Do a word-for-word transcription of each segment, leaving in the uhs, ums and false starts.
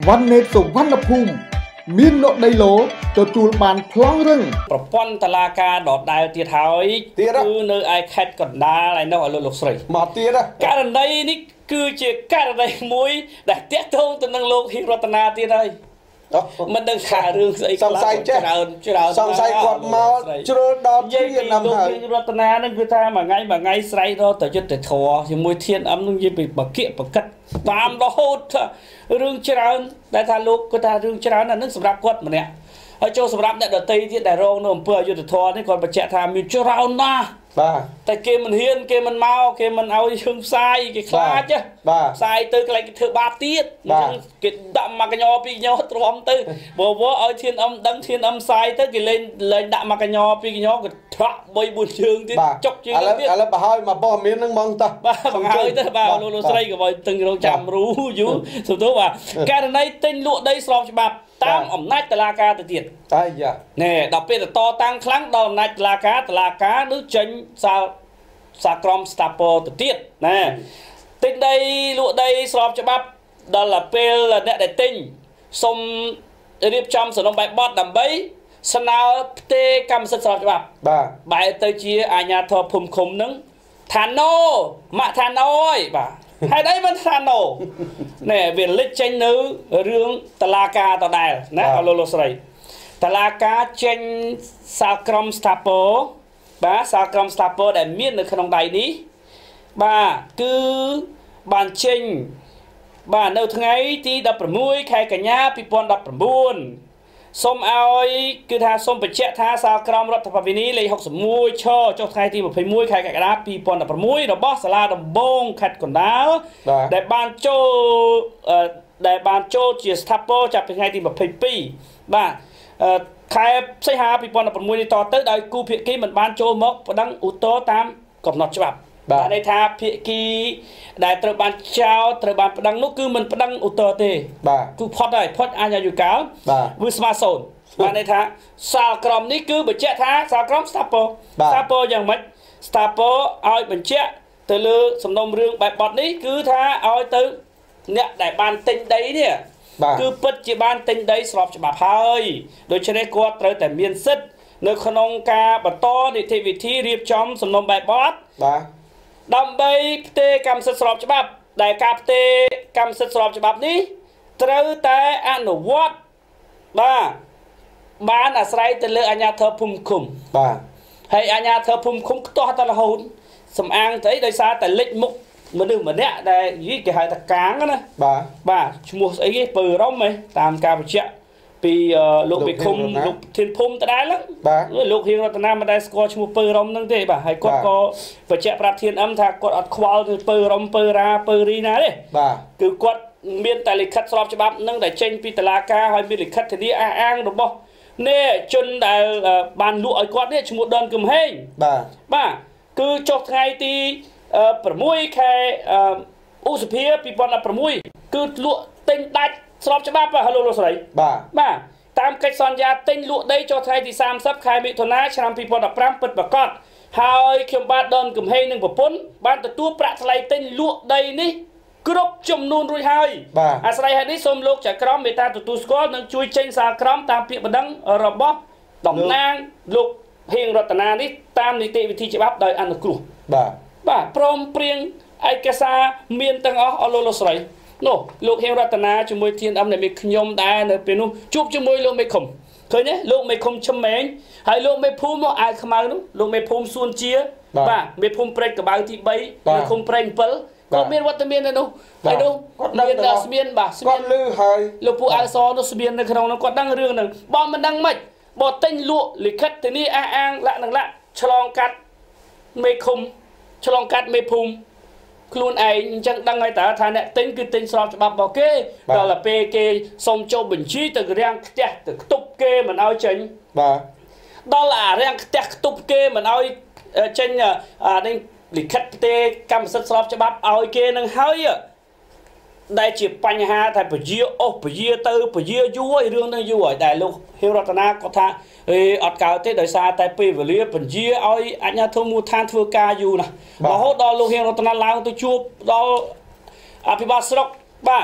วันเนตสุวรรณภูมิมีนกไดโลตัวจูลบานพลองเรื่องประปอนตลาการดอดได้เตียเท้าคือเนื้อไอแคทกดดาอะไรนั่นว่าลูกสวยมาเตียนะการใดนี่คือเจ้าการใดมวยแต่เตี้ยทงตัวนังโลกฮิรัตนาเตียได้มันดังขาเรื่องสงสัยเจ้าสงสัยกดมาจุดดอกที่นำให้ฮิรัตนานั่นคือท่ามาไงมาไงใส่เราแต่จุดแต่ทัวร์ที่มวยเทียนอ้ำนุ่งยี่ปีปักเกี้ยปักกัดตามดอกโหดเรื่องเช้าแต่ถ้าลูกก็ถ้าเรื่องเช้านั่นนึกสำหรับกดมันเนี่ยไอ้โจสำหรับเนี่ยเดตีที่ได้รองนมเพื่อยุติธรรมนี่ก่อนประจักษ์ทำมีเจ้าเราหน้าแต่เกมมันเฮียนเกมมันเมาเกมมันเอาเชิงทรายเกมคลาจ้ะทรายตื้ออะไรเธอบาดตีดเกมดำมากระยอปีกยอตรอมตื้อบอกว่าเอาเทียนอมดังเทียนอมทรายตื้อเกมเล่นเล่นดำมากระยอปีกยอก็ทะใบบุญเชิงที่จกเชิงที่อะไรบ้าให้มาบ่มีนั่งมองตาบ้าบังเฮยตื้อบ้าโลโลใส่กับใบตึงเราจำรู้อยู่สุดท้ายว่าการในเต้นลุ่ได้สอบฉบับตามอำนาจตลาการติดใช่จ้ะเนี่ยดอกเป็นต่อตั้งครั้งดอกอำนาจตลาการตลาการนึกจังสาวสากรมสตาร์โปติดนะติดได้ลุ่ได้สอบฉบับดอลลาร์เปลเนี่ยได้ติงสมเรียบจำสนมใบบอดดำใบสนาวเตกรรมสอบฉบับใบเตจีอาญาทอพุ่มคมนึงทานโนมาทานน้อยบ่าให้ได้มันทานโนเนี่ยเวียนเล็กเจนนื้อเรื่องตลาดต่อได้นะเอาโลโลสไรตลาดเจนสากรมสตาร์โปบ้าสากรมสตาร์โปได้มีในขนมใดนี้บ้าคือบานเชงบ้านเนื้อทั้งไงที่ดับประมุยใครกันยาปีปอนดับประบุญสมเอาคือทาสมไปเช็ดทาสากรมรัฐประวินีเลยหกสมุยช่อเจ้าไทยที่แบบพมุยใครกันนะปีปอนดับประมุยดับบอสลาดับบงขัดก่อนดาวได้บานโจได้บานโจเจียสทัปโปจะเป็นไงที่แบบพปีบ้าใครใช้หาปีปอนดับประมุยในต่อเติร์ดได้กูเพียกี้เหมือนบานโจมกดังอุตโตตามกบนอฉบับในทาเพียกี้ได้ตระบานเช้าตระบานประดังนุคือมันประดังอุตโตเตกูพอได้พออาญาอยู่เก่าวิสมาโซนมาในทาสากรมนี้คือบัญชีทาสากรมสตาร์โปสตาร์โปอย่างมัดสตาร์โปเอาบัญชีเตลือสมนมเรื่องแบบบอดนี้คือทาเอาเตอเนี่ยได้บานติงได้เนี่ยคือปัจจุบันติงได้สอบฉบับเฮ้ยโดยเฉพาะกอดเตอแต่เมียนซิดในขนมกาบัตโตในเทวิธีเรียบจอมสมนมแบบบอดดำใบเตกรรมสอบฉบับได้กาเตกรรมสอบฉบับนี้เตอแต่อนุวัตบ้าบ้านอาศัยแต่เลืออาญาเธอพุ่มคุมบ้าให้อาญาเธอพุ่มคุมตัวตลอดสำอางแต่โดยสารแต่เล็กมุกมันดึงมันเนี้ยได้ยี่กี่หายตะกางนะบ้าบ้าชั่วโมงไอ้ยี่ปืนร้องไหมตามการประชันปีลูกไปคุมลูกทิ้งพุ่มแต่ได้แล้วลูกเฮียรัตนามาได้สกอร์ชั่วโมงปืนร้องนั่งเตะบ้าให้กดก็ประชันปรับเทียนอ้ำถ้ากดอัดควอลปืนร้องปืนราปืนรีนะเด้บ้าคือกดเมียนแต่ลิขัดสอบฉบับนั่งแต่เชนปีตลาการให้มีลิขัดทีนี้อ้างหรือบ่เนี่ยจนได้บานลุ่ยกอดเนี่ยชั่วโมงเดินกึมเฮงบ้าบ้าคือจบไงตีประมุยแค่อุสเพียปีปอนประมุยคือลุ่ยเต็งได้สอบฉบับฮัลโหลสไลบ้าบ้าตามกิจสัญญาเต็งลุ่ยได้จบไงที่สามซับใครมิถุนาชามปีปอนพรำเปิดประกอบหายเขียมบาดเดินกึมเฮงหนึ่งปนบ้านตัวประสไลเต็งลุ่ยได้นี่กรบจำนวนรุ่ยหายอาศัยให้ได้สมโลกจากกรมเมตาตุตุสกอลนั่งช่วยเชนสากรมตามเพียบดังระบบดอกนางลูกเฮงรัตนานี้ตามนิติวิธีฉบับโดยอนุกรุบ้าบ้าพร้อมเปลี่ยนไอกษาเมียนตังอ๋อโลโลสไลโน่ลูกเฮงรัตนาจมวยเทียนอำเนี่ยมีขยมได้เนเป็นนู้จุบจมวยลูกไม่คมเคยเนี่ยลูกไม่คมชมแมงให้ลูกไม่พูมว่าอายขมานู้ลูกไม่พูมส่วนเชียบ้าไม่พูมเปรกกับบางที่ใบไม่คมเปรกเปิลก็เมียนวัตเมียนนะนู้ไอ้นู้เมียนดาสเมียนบ่าสเมียนลือหายลูกผู้อาซอนุสเมียนในขนมนั้นก็ดังเรื่องหนึ่งบอมมันดังไหมบอเต็งลุ่ยลิขิตทีนี้อ้างละหนึ่งละฉลองกัดไม่คมฉลองกัดไม่พูมครูนไอ้จังดังไงแต่ท่านเนี่ยเต็งคือเต็งสอบฉบับบอกเก้เราละเปเกสมโจบัญชีตึกเรียงเตะตึกตุบเก้มันเอาเจนดอลลาร์เรียงเตะตุบเก้มันเอาเจนอ่านี่ลิขิตเตะกำสัดสอบฉบับเอาเก้นั่งเฮ้ยได้จีบปัญหาแต่ปะเยี่ยโอ้ปะเยี่ยตือปะเยี่ยยั่วเรื่องนั้นยั่วแต่ลูกเฮรัตนาก็ท่าเอออดเก่าเตะโดยสารแต่ปีเวลีปะเยี่ยเอาอันนี้ทุ่มมูทานทัวกาอยู่นะบอกว่าดอลูกเฮรัตนาล้างตัวจูบดออภิบาลสระบ้า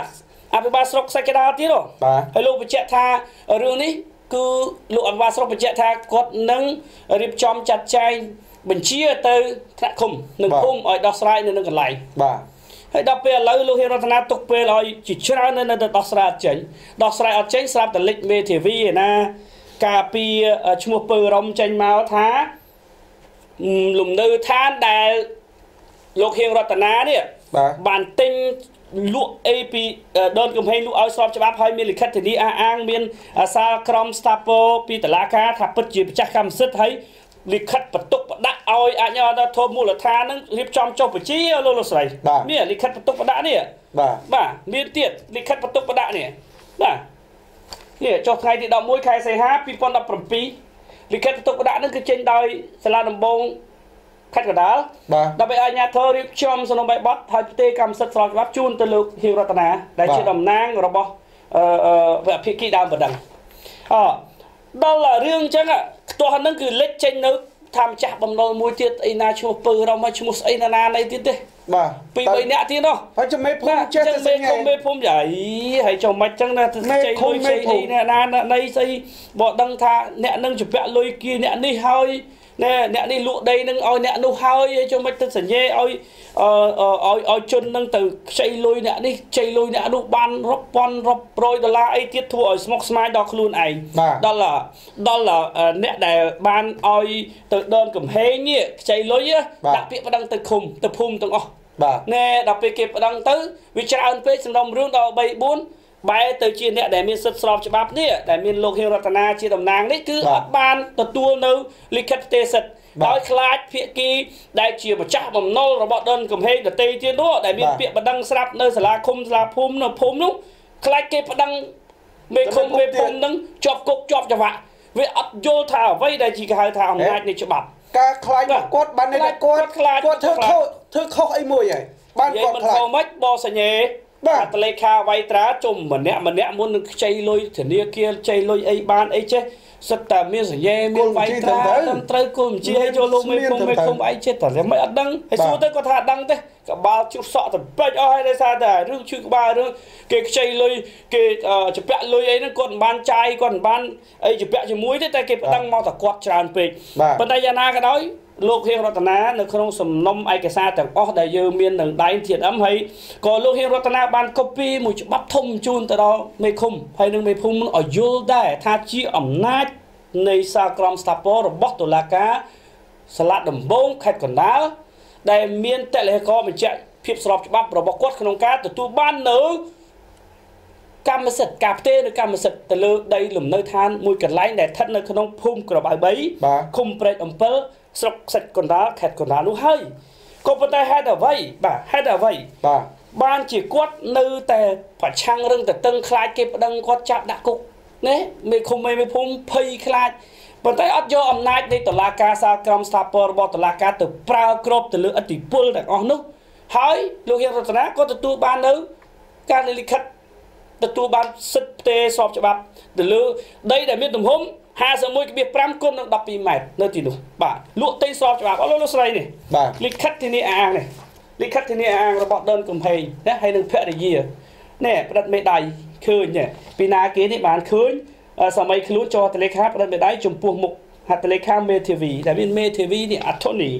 អភិបាលស្រុកសេចក្ដីទៀតហើយលោកបញ្ជាក់ថារឿងនេះគឺលោកអភិបាលស្រុកបញ្ជាក់ថាគាត់នឹងរៀបចំចាត់ចែងបញ្ជាទៅថ្នាក់ឃុំនិងភូមិឲ្យដោះស្រាយនៅនឹងកន្លែងបាទហើយដល់ពេលឥឡូវលោកហ៊ីរតនាទុកពេលឲ្យជាច្រើននៅទៅដោះស្រាយអត់ចេញដោះស្រាយអត់ចេញស្រាប់តែលេចមេធាវីឯណាការពីឈ្មោះពើរំចេញមកថាលំនៅឋានដែលលោកហ៊ីរតនានេះបានទិញលក់អីពីដនកំហែងលក់ឲ្យស្របច្បាប់ហើយមានលិខិតធានាអះអាងមានសារក្រមស្ថាពរពីតុលាការថាពិតជាម្ចាស់កម្មសិទ្ធិហើយលិខិតបន្ទុកបដាក់ឲ្យអាជ្ញាធរមូលដ្ឋាននឹងរៀបចំចុះបញ្ជីលោកលោកស្រីនេះលិខិតបន្ទុកបដាក់នេះបាទបាទមានទៀតលិខិតបន្ទុកបដាក់នេះបាទនេះចុះថ្ងៃទីដប់មួយខែសីហាពីរពាន់ដប់ប្រាំពីរលិខិតបន្ទុកបដាក់នឹងគឺចេញដោយសាលាដំបងខេត្តកណ្ដាលដើម្បីឲ្យអាជ្ញាធររៀបចំសំណុំបែបបទហើយផ្ទេរកម្មសិទ្ធិស្របច្បាប់ជូនទៅលោកហ៊ីរតនាដែលជាតំណាងរបស់អឺភាគីដើមបណ្ដឹងអដល់រឿងអញ្ចឹងខ្ទាស់ហ្នឹងគឺលេចចេញនៅថាម្ចាស់បំណុលមួយទៀតអីណាឈ្មោះពើរំហើយឈ្មោះស្អីណាណាណីទៀតទេបាទពីរបីនាក់ទៀតនោះហើយចាំមេភូមិចេះតែស្ងាយមេភូមិយាយហើយចុះមិនចឹងណាទៅជ័យលុយជ័យអីណាណាណីស្អីបើដឹងថាអ្នកនឹងជពាក់លុយគីអ្នកនេះហើយណែអ្នកនេះលក់ដីនឹងឲ្យអ្នកនោះហើយចុះមិនទៅសញ្ញេឲ្យឲ្យឲ្យជននឹងទៅខ្ចីលុយអ្នកនេះខ្ចីលុយអ្នកនោះបានរាប់ពាន់រាប់រយដុល្លារអីទៀតធ្វើឲ្យស្មុគស្មាញដល់ខ្លួនឯងដល់ដល់អ្នកដែលបានឲ្យទៅដនកំហែងនេះខ្ចីលុយដាក់ពាក្យប្តឹងទៅឃុំទៅភូមិទាំងអស់ណែដល់ពេលគេប្តឹងទៅវាច្រើនពេកសំណុំរឿងដល់បីបួនបែរទៅជាអ្នកដែលមានសិទ្ធិស្របច្បាប់នេះដែលមានលោកហ៊ីរតនាជាតំណាងនេះគឺអត់បានទទួលនៅលិខិតផ្ទេរសិទ្ធិដោយខ្លាចភាគីដែលជាម្ចាស់បំណុលរបស់ដនកំហែងដតីទៀតនោះដែលមានពាក្យប្តឹងស្រាប់នៅសាលាឃុំសាលាភូមិនៅភូមិនោះខ្លាចគេប្តឹងមេឃុំមេភូមិនឹងជាប់គុកជាប់ច្បាប់វាអត់យល់ថាអ្វីដែលជាគេហៅថាអំណាចនៃច្បាប់ការខ្លាចគាត់បានតែគាត់ខ្លាចគាត់ធ្វើខុសធ្វើខុសអីមួយហើយបានគាត់ខ្លាចមិនមិនបោសញ្ញេបាទតលេខាវៃត្រាជុំម្នាក់ម្នាក់មុននឹងខ្ចីលុយធនាគារខ្ចីលុយអីបានអីចេះសិតតែមានសញ្ញេមានវៃត្រាត្រឹមត្រូវគោលបញ្ជាឲ្យចូលលោកមេឃុំមេឃុំអីចេះតែមិនអត់ដឹងហើយសួរទៅគាត់ថាដឹងទេក្បាលជុះសក់ទៅពេចអស់ហើយដោយសារតែរឿងឈឺក្បាលរឿងគេខ្ចីលុយគេជពាក់លុយអីហ្នឹងគាត់មិនបានចាយគាត់មិនបានអីជពាក់ជាមួយទេតែគេប្តឹងមកតែគាត់ច្រើនពេកប៉ុន្តែយ៉ាងណាក៏ដោយលោកហ៊ីរតនានៅក្នុងសំណុំឯកសារទាំងអស់ដែលយើងមាននៅដៃ ធី អេន អឹម ហើយក៏លោកហ៊ីរតនាបានកូពីមួយច្បាប់ធំជូនទៅដល់មេឃុំហើយនឹងមេភូមិឲ្យយល់ដែរថាជាអំណាចនៃសារក្រមស្ថាពររបស់តុលាការសាលាដំបងខេត្តកណ្ដាលដែលមានតលេខបញ្ជាក់ភាពស្របច្បាប់របស់គាត់ក្នុងការទទួលបាននៅកម្មសិទ្ធិការផ្ទេរនៅកម្មសិទ្ធិទៅលើដីលំនៅឋានមួយកន្លែងដែលស្ថិតនៅក្នុងភូមិក្របៅបីឃុំព្រែកអំពិលស្រុកសេចកណ្ដាលខេត្តកណ្ដាលនោះហើយក៏ប៉ុន្តែហេតុអ្វីបាទហេតុអ្វីបាទបានជាគាត់នៅតែប្រឆាំងរឿងតតឹងខ្លាចគេប្តឹងគាត់ចាប់ដាក់គុកណាមេឃុំមេភូមិភ័យខ្លាចប៉ុន្តែអត់យកអំណាចនៃតុលាការសាលក្រមស្ថាពររបស់តុលាការទៅប្រើគ្របទៅលើឥទ្ធិពលទាំងអស់នោះហើយលោកហ៊ីរតនាក៏ទទួលបាននៅការលិខិតទទួលបានសិទ្ធិផ្ទេរស្របច្បាប់ទៅលើដីដែលមានទំហំห้าสิบเอ็ด ห้า គុណនឹងដប់ពីរម៉ែត្រនៅទីនោះបាទលក់ទិញស្របច្បាប់អស់លោកស្រីនេះលិខិតធានាអាងនេះលិខិតធានាអាងរបស់ដនកំហែងណាហើយនឹងភរិយានេះផ្ដិតមេដៃឃើញទេពីណាគេនេះបានឃើញសម័យខ្លួនចោះតលេខាផ្ដិតមេដៃចំពោះមុខហត្ថលេខាមេធាវីដែលមានមេធាវីនេះ attorney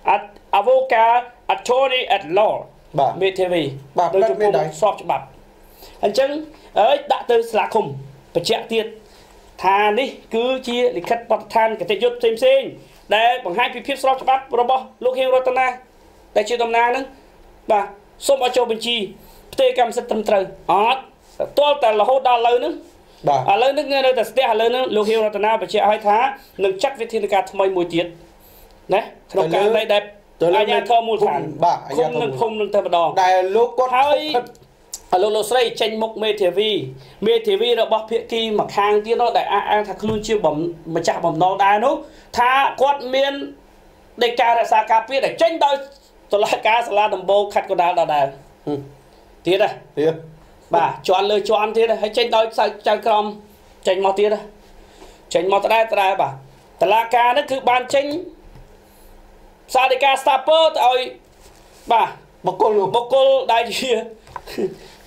avocat attorney at law បាទមេធាវីបាទផ្ដិតមេដៃស្របច្បាប់អញ្ចឹងអើយដាក់ទៅសាលាឃុំបញ្ជាក់ទៀតថានេះគឺជាលិខិតបទដ្ឋានគតិយុត្តផ្សេងផ្សេងដែលបង្ហាញពីភាពស្របច្បាប់របស់លោកហ៊ីរតនាដែលជាតំណាងហ្នឹងបាទសូមឲ្យចូលបញ្ជីផ្ទេរកម្មសិទ្ធិត្រឹមត្រូវអត់ទាល់តែរហូតដល់ឥឡូវហ្នឹងបាទឥឡូវហ្នឹងនៅតែស្ទះឥឡូវហ្នឹងលោកហ៊ីរតនាបញ្ជាក់ឲ្យថានឹងចាត់វិធានការថ្មីមួយទៀតណាក្នុងករណីដែលអាជ្ញាធរមូលដ្ឋានបាទអាជ្ញាធរនឹងភូមិនឹងតែម្ដងដែលលោកគាត់ហើយឥឡូវលោកស្រីចេញមុខមេធាវីមេធាវីរបស់ភាគីមួយខាងទៀតនោះដែលអះអាងថាខ្លួនជាម្ចាស់បំណុលដែរនោះថាគាត់មានដីការក្សាការពារដែលចេញដោយតុលាការសាលាដំបងខេត្តកណ្ដាលដដែលទៀតហ៎ទៀតបាទជន់លើជន់ទៀតហើយចេញដោយចៅក្រមចេញមកទៀតចេញមកដដែលដដែលបាទតុលាការនេះគឺបានចេញសារដីកាស្តាពើទៅឲ្យបាទបុគ្គលបុគ្គលដែលជា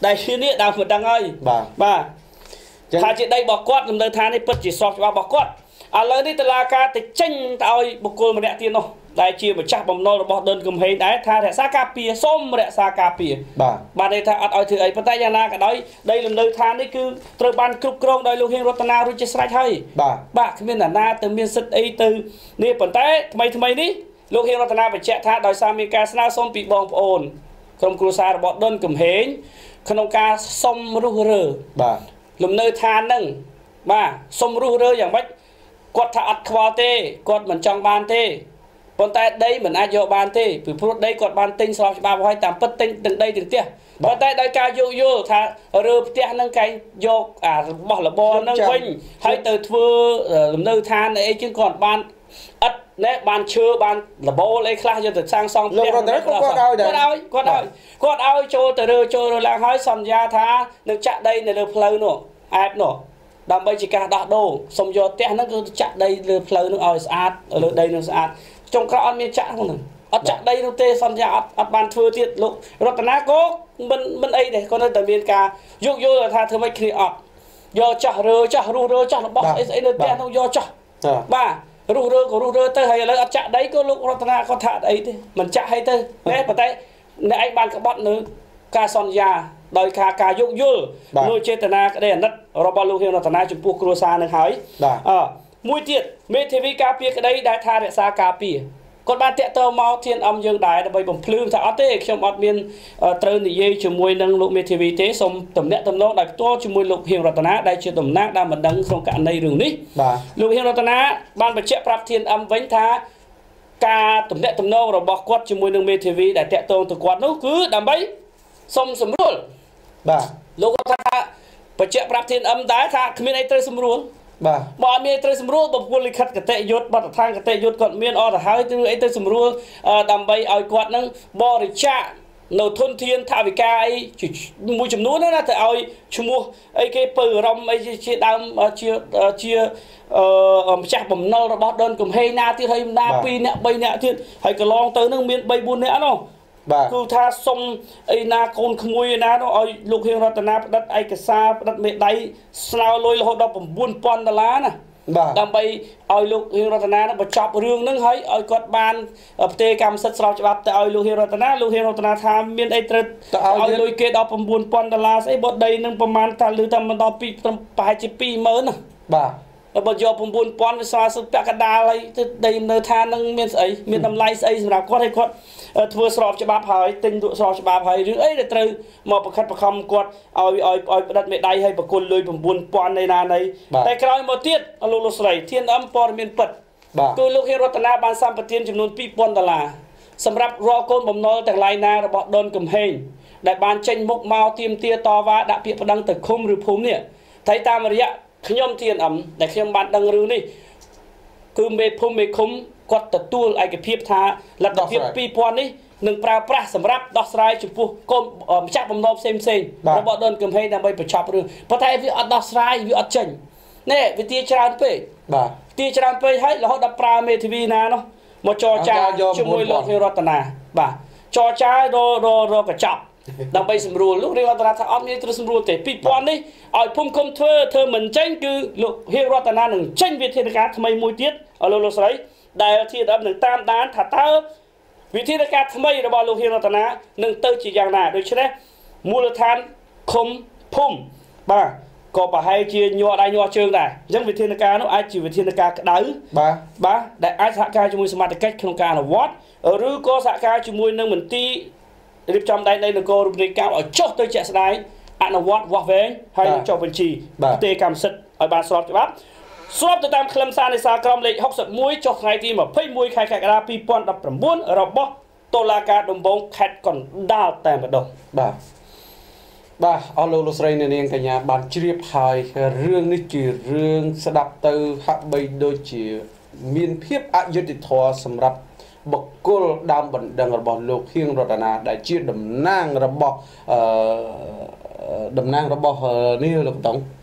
ដែលនេះដើមមិនដឹងហើយបាទថាជាដីរបស់គាត់លំនៅឋាននេះពិតជាស្របច្បាប់របស់គាត់ឥឡូវនេះតុលាការទៅចេញទៅឲ្យបុគ្គលម្នាក់ទៀតនោះដែលជាម្ចាស់បំណុលរបស់ដុនកំហែងដែរថារក្សាការពារសូមរក្សាការពារបាទបាទន័យថាអត់ឲ្យធ្វើអីប៉ុន្តែយ៉ាងណាក៏ដោយដីលំនៅឋាននេះគឺត្រូវបានគ្រប់គ្រងដោយលោកហៀងរតនារួចជាស្រេចហើយបាទបាទគ្មានអ្នកណាទៅមានសិទ្ធិអីទៅនេះប៉ុន្តែថ្មីថ្មីនេះលោកហៀងរតនាបញ្ជាក់ថាដោយសារមានការស្នើសុំពីបងប្អូនក្រុមគ្រួសាររបស់ដុនកំហែងក្នុងការសុំរុះរើបាទលំនៅឋានហ្នឹងបាទសុំរុះរើយ៉ាងម៉េចគាត់ថាអត់ខ្វល់ទេគាត់មិនចង់បានទេប៉ុន្តែដីមិនអាចយកបានទេពីព្រោះដីគាត់បានទិញស្របច្បាប់ហើយតាមពិតទិញទាំងដីទាំងផ្ទះប៉ុន្តែដោយការយោគយល់ថារើផ្ទះហ្នឹងកែងយកអារបស់របរហ្នឹងវិញហើយទៅធ្វើលំនៅឋានអីជាងគាត់បានឥតណែបានឈើបានលបោលអីខ្លះយកទៅសាងសង់ផ្ទះគាត់ឲ្យគាត់ឲ្យគាត់ឲ្យគាត់ឲ្យចូលទៅរើចូលរើឡើងហើយសន្យាថានឹងចាក់ដីនៅលើផ្លូវនោះអែបនោះដើម្បីជាការដោះដូរសុំយកផ្ទះហ្នឹងគឺចាក់ដីលើផ្លូវហ្នឹងឲ្យស្អាតលើដីហ្នឹងស្អាតចុងក្រោយអត់មានចាក់ហ្នឹងអត់ចាក់ដីនោះទេសន្យាអត់អត់បានធ្វើទៀតលោករតនាក៏មិនមិនអីដែរគាត់នៅតែមានការយោគយល់ថាធ្វើម៉េចគ្នាអត់យកចាស់រើចាស់រុះរើចាស់របស់អីស្អីនៅផ្ទះនោះយកចាស់បាទរុះរើក៏រុះរើទៅហើយឥឡូវអត់ចាក់ដីក៏លោករតនាគាត់ថាអត់អីទេមិនចាក់ឲ្យទៅតែប៉ុន្តែអ្នកឯងបានក្បត់នៅការសន្យាដោយការការយោគយល់នូវចេតនាក្តីអាណិតរបស់លោកហៀងរតនាចំពោះគ្រួសារនឹងហើយអឺមួយទៀតមេធាវីការពារក្តីដែលថារក្សាការពារគាត់បានតាក់ទងមកធានអំយើងដែរដើម្បីបំភ្លឺថាអត់ទេខ្ញុំអត់មានត្រូវនិយាយជាមួយនឹងលោកមេធាវីទេសូមតំណាក់តំណងដោយផ្ទាល់ជាមួយលោកហៀងរតនាដែលជាតំណាងដែលមិនដឹងក្នុងករណីរឿងនេះបាទលោកហៀងរតនាបានបញ្ជាក់ប្រាប់ធានអំវិញថាការតំណាក់តំណងរបស់គាត់ជាមួយនឹងមេធាវីដែលតាក់ទងទៅគាត់នោះគឺដើម្បីសុំសម្រួលបាទលោកគាត់ថាបញ្ជាក់ប្រាប់ធានអឹមដែរថាគ្មានអីត្រូវសម្រួលបាទបើអត់មានត្រូវសម្រួលបុគ្គលលិខិតកតិយុត្តបទដ្ឋានកតិយុត្តគាត់មានអត់ទៅហើយគឺអីទៅសម្រួលដើម្បីឲ្យគាត់នឹងបរិច្ចាគនៅធនធានថវិកាអីមួយចំនួនណាទៅឲ្យឈ្មោះអីគេពើរំអីជាដើមជាជាម្ចាស់បំណុលរបស់ដុនកំហែងណាទៀតហើយណាពីរនាក់បីនាក់ទៀតហើយកន្លងទៅនឹងមានបីបួននាក់នោះបាទគឺថាសុំអីណាកូនក្មួយឯណានោះឲ្យលោកហៀងរតនាផ្ដិតឯកសារផ្ដិតមេដៃស្នោលុយរហូតដល់៩ពាន់ដុល្លារណាបាទដើម្បីឲ្យលោកហៀងរតនានឹងបញ្ចប់រឿងហ្នឹងហើយឲ្យគាត់បានផ្ទេរកម្មសិទ្ធិស្របច្បាប់ទៅឲ្យលោកហៀងរតនាលោកហៀងរតនាថាមានអីត្រូវឲ្យលុយគេដល់៩ពាន់ដុល្លារស្អីបើដីនឹងប្រហែលថាលឺថាមិនដល់ពីប្រហែលជាពីរម៉ឺនណាបាទបើយក៩ពាន់វាស្មើសុទ្ធពាក់កណ្ដាលហើយទៅដីនៅឋាននឹងមានស្អីមានតម្លៃស្អីសម្រាប់គាត់ឲ្យគាត់ធ្វើស្របច្បាប់ហើយទិញលក់ស្របច្បាប់ហើយរឿងអីដែលត្រូវមកប្រខិតប្រខំគាត់ឲ្យឲ្យឲ្យផ្ដិតមេដៃឲ្យបកគលលុយ៩ពាន់នៃណានៃតែក្រោយមកទៀតលោកលោកស្រីធានអឹមព័ត៌មានពិតគឺលោកហៀងរតនាបានសម្បទានចំនួនពីរពាន់ដុល្លារសម្រាប់រកកូនបំណុលទាំងឡាយណារបស់ដុនកំហែងដែលបានចេញមុខមកទាមទារតវ៉ាដាក់ពាក្យប្តឹងទៅឃុំឬភូមិនេះតែតាមរយៈខ្ញុំធានអឹមដែលខ្ញុំបានដឹងរឿងនេះគឺមេភូមិមេឃុំគាត់ទទួលឯកភាពថាលទ្ធភាពពីរពាន់នេះនឹងប្រើប្រាស់សម្រាប់ដោះស្រាយចំពោះកូនម្ចាស់បំណុលផ្សេងផ្សេងរបស់ដុនកំហែងដើម្បីបញ្ចប់រឿងប៉ុន្តែវាអត់ដោះស្រាយវាអត់ចេញនេះវាទាច្រើនពេកបាទទាច្រើនពេកហើយរហូតដល់ប្រើមេធាវីណានោះមកចរចាជាមួយលោកហៀងរតនាបាទចរចារររកញ្ចប់ដើម្បីសម្រួលលោករៀងរតនាថាអត់មានត្រូវសម្រួលទេពីរពាន់នេះឲ្យភូមិឃុំធ្វើធ្វើមិនចេញគឺលោកហៀងរតនានឹងចេញវិធានការថ្មីមួយទៀតឲ្យលោកលោកស្រីដែលធានអឹមនឹងតាមដានថាតើវិធានការថ្មីរបស់លោកហៀងរតនានឹងទៅជាយ៉ាងណាដូច្នេះមូលដ្ឋានឃុំភូមិបាទក៏ប្រហែលជាញ័រដៃញ័រជើងដែរអញ្ចឹងវិធានការនោះអាចជាវិធានការក្តៅបាទបាទដែលអាចសហការជាមួយសមាជិកក្នុងការអនុវត្តឬក៏សហការជាមួយនឹងមន្ទីររៀបចំដែនដីនគររូបនីយកម្មឲ្យចុះទៅជាក់ស្ដែងអនុវត្តវាស់វែងហើយចុះបញ្ជីផ្ទេរកម្មសិទ្ធិឲ្យបានស្របច្បាប់ស្របទៅតាមខ្លឹមសារនៃសារក្រមលេខហុកសិបមួយចុះថ្ងៃទីម្ភៃមួយខែកក្កដាពីរពាន់ដប់ប្រាំបួនរបស់តុលាការដំបងខេត្តកណ្ដាលតែម្ដងបាទបាទអរលោកលោកស្រីនាងកញ្ញាបានជ្រាបហើយរឿងនេះជារឿងស្ដាប់ទៅហាក់បីដូចជាមានភាពអយុត្តិធម៌សម្រាប់បុគ្គលដើមបណ្ដឹងរបស់លោកហៀងរតនាដែលជាតំណាងរបស់អឺតំណាងរបស់នេះលោកតុង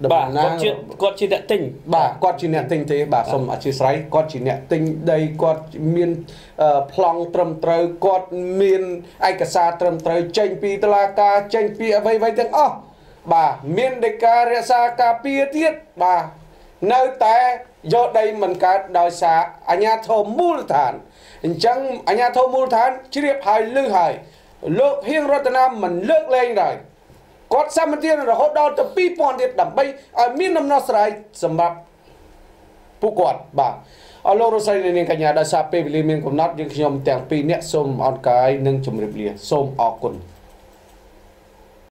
បាទគាត់ជាគាត់ជាអ្នកទិញបាទគាត់ជាអ្នកទិញទេបាទសូមអធិស្ឋានគាត់ជាអ្នកទិញដីគាត់មានប្លង់ត្រឹមត្រូវគាត់មានឯកសារត្រឹមត្រូវចេញពីតុលាការចេញពីអ្វីៗទាំងអស់បាទមានដីការរក្សាការពារទៀតបាទនៅតែយកដីមិនកើតដោយសារអាជ្ញាធរមូលដ្ឋានអញ្ចឹងអាជ្ញាធរមូលដ្ឋានជ្រាបហើយលឺហើយលោកហៀងរតនាមិនលើកលែងដែរគាត់សម្បទានរហូតដល់ទៅពីរពាន់ទៀតដើម្បីឲ្យមានដំណោះស្រាយសម្រាប់ពួកគាត់បាទអរលោករស្រីនាងកញ្ញាដោយសារពេលវេលាមានកំណត់យើងខ្ញុំទាំងពីរនាក់សូមអរកាយនិងជម្រាបលាសូមអរគុណ